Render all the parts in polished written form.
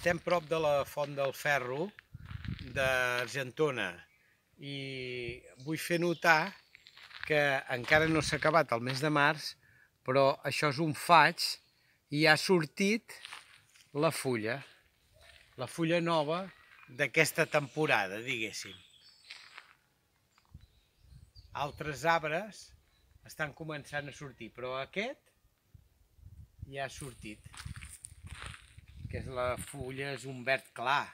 Estem prop de la Font del Ferro d'Argentona i vull fer notar que encara no s'ha acabat el mes de març, però això és un faig i ha sortit la fulla nova d'aquesta temporada, diguéssim. Altres arbres estan començant a sortir, però aquest ja ha sortit, que és la fulla, és un verd clar.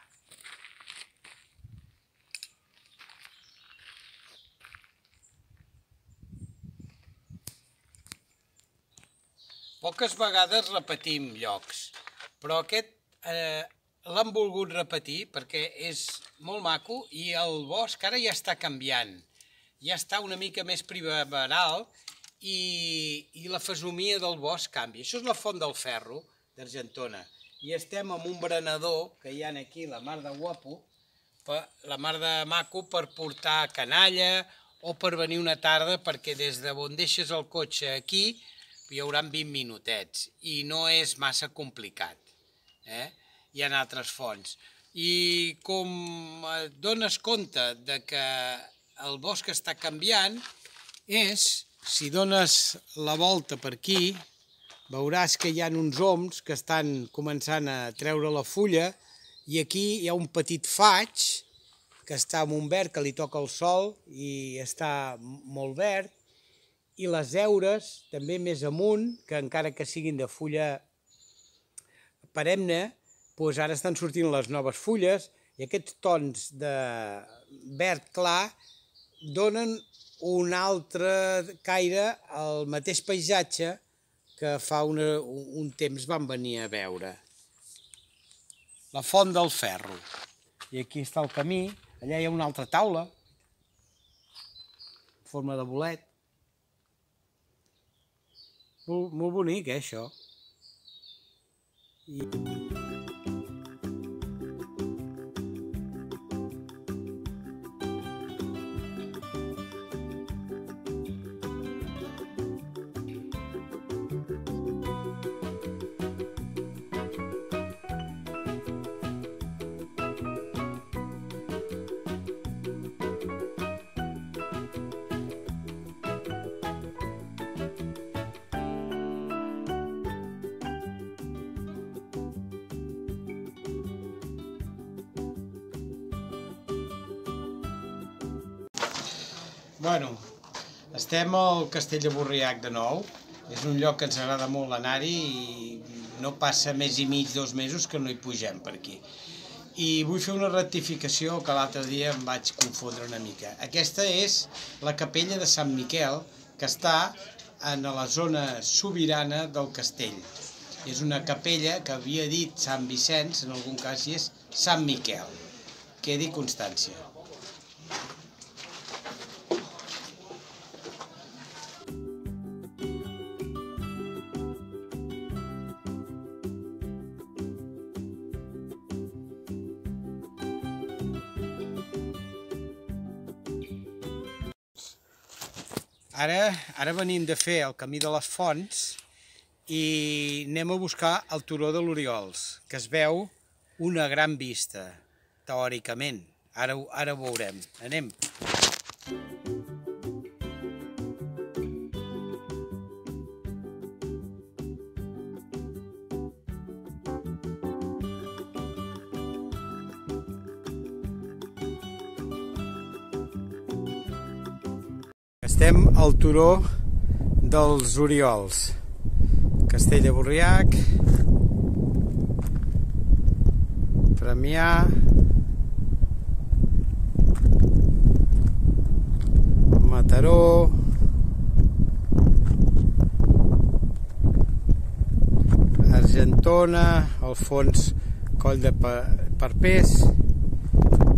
Poques vegades repetim llocs, però aquest l'hem volgut repetir perquè és molt maco i el bosc ara ja està canviant, ja està una mica més primaveral i la fesomia del bosc canvia. Això és la Font del Ferro d'Argentona i estem amb un berenador que hi ha aquí, la mar de guapo, la mar de maco per portar canalla o per venir una tarda, perquè des de on deixes el cotxe aquí hi haurà 20 minutets i no és massa complicat. Hi ha altres fonts. I com et dones compte de que el bosc està canviant és, si dones la volta per aquí, veuràs que hi ha uns oms que estan començant a treure la fulla i aquí hi ha un petit faig que està amb un verd que li toca el sol i està molt verd, i les heures, també més amunt, que encara que siguin de fulla perenne, doncs ara estan sortint les noves fulles i aquests tons de verd clar donen un altre caire al mateix paisatge que fa un temps vam venir a veure. La Font del Ferro. I aquí està el camí, allà hi ha una altra taula, en forma de bolet. Molt bonic, això. Bueno, estem al Castell de Borriac de nou. És un lloc que ens agrada molt anar-hi i no passa mes i mig, 2 mesos que no hi pugem per aquí. I vull fer una rectificació que l'altre dia em vaig confondre una mica. Aquesta és la capella de Sant Miquel, que està en la zona sobirana del castell. És una capella que havia dit Sant Vicenç, en algun cas i és Sant Miquel. Quedi constància. Ara venim de fer el camí de les fonts i anem a buscar el turó de l'Oriols, que es veu una gran vista, teòricament. Ara ho veurem. Anem. Estem al turó dels Oriols, Castell de Borriac, Premià, Mataró, Argentona, al fons Coll de Perpès,